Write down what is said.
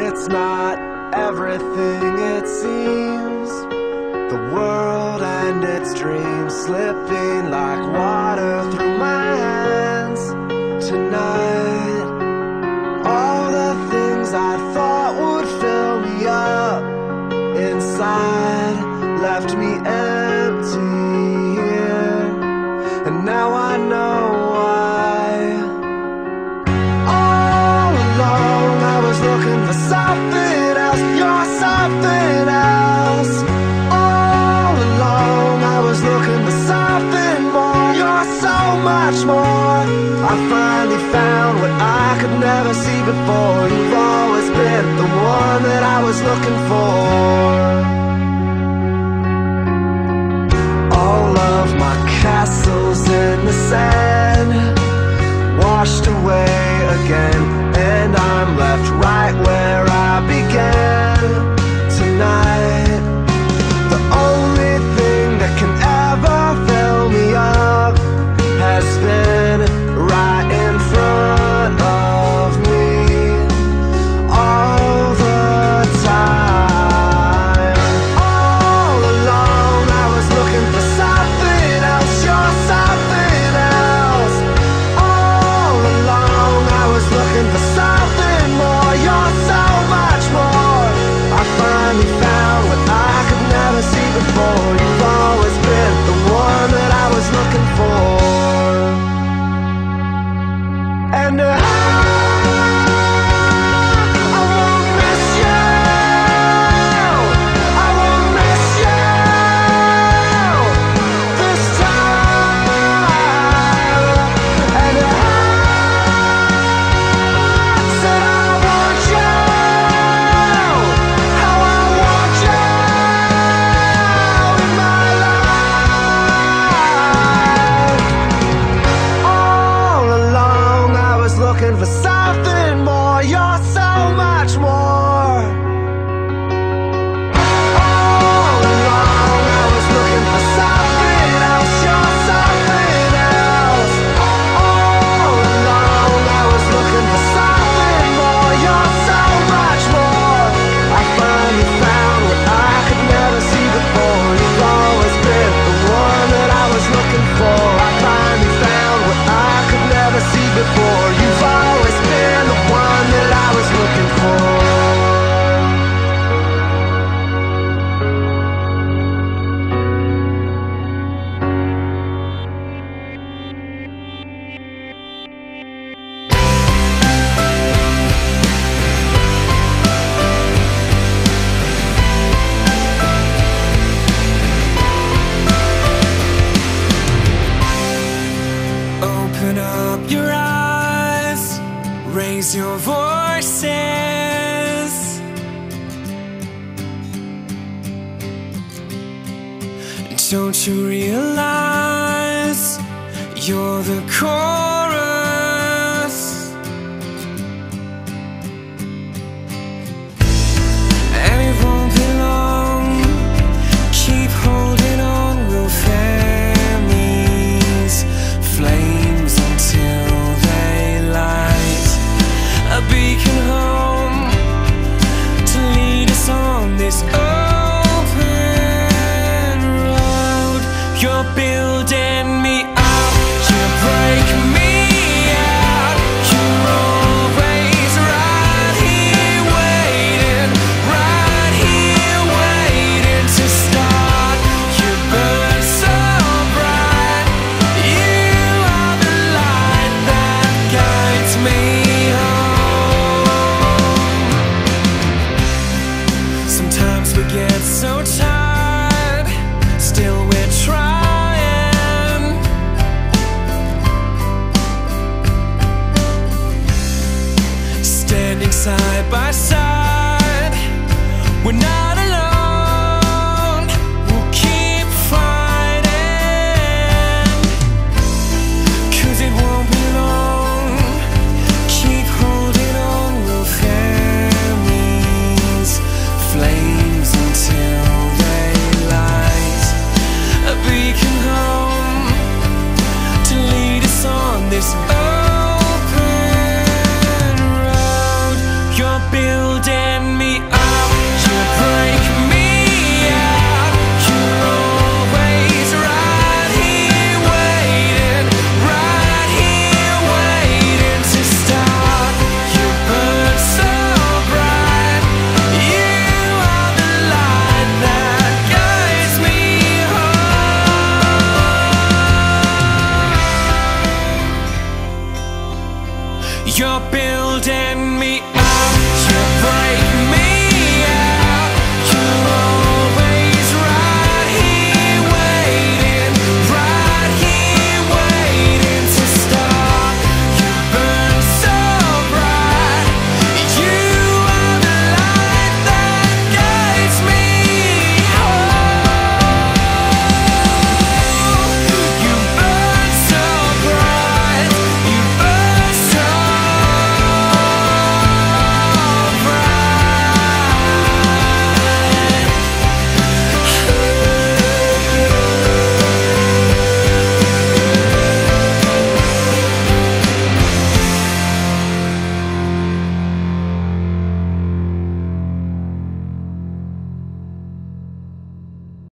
it's not everything it seems. The world and its dreams slipping like water through my hands tonight. All the things I thought would fill me up inside left me empty here, and now I know why. All along I was looking for something else. You're something else. All along I was looking for something more. You're so much more. I finally found what I could never see before. You've always been the one that I was looking for. All of my castles in the sand washed away again, and I'm left right where I began tonight. The only thing that can ever fill me up has been right in front of me all the time. All along I was looking for something else. You're something else. All along I was looking for something more. You're so much more. I finally found what I could never see before. You've always been the one that I was looking for. And I won't miss you. I won't miss you this time. And I said I want you, how I want you in my life. All along I was looking for something more. You're so much more. All along I was looking for something else. You're something else. All along I was looking for something more. You're so much more. I finally found what I could never see before. You've always been the one that I was looking for. I finally found what I could never see before. You've always been the one that I was looking for. Open up your eyes, raise your voices. Don't you realize you're the chorus? And it won't be long. Keep holding on, we'll fan these flames until they light a beacon home to lead us on this open road. You're building me up, you break me out. You're always right here waiting to start. You burn so bright. You are the light that guides me home. Sometimes we get so tired, still we're trying. Standing side by side, we're not alone. We'll keep fighting, 'cause it won't be long. Keep holding on, we'll fan these flames until they light a beacon home to lead us on this open road. You're building You're building me up, you break